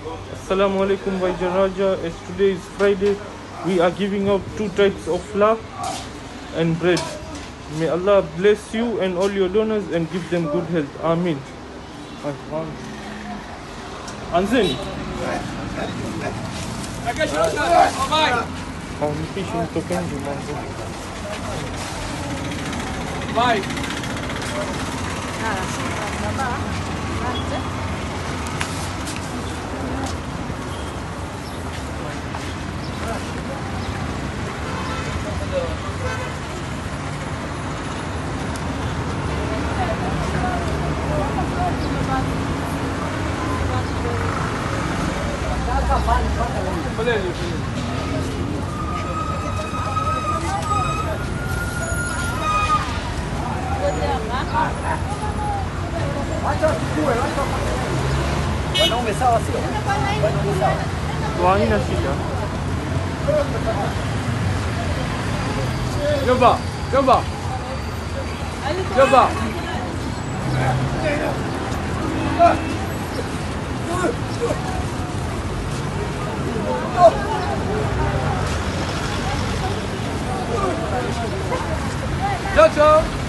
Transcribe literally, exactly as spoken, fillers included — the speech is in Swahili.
Assalamu alaikum Baijan Raja. As today is Friday, we are giving out two types of flour and bread. May Allah bless you and all your donors and give them good health. Amin. Anzeni. Haunipishi mtoke nje mwanzo. Bye. Wanaume sawa sio? Wanaume sawa. Haina shida. Jomba, jomba. Jomba. Ciao ciao.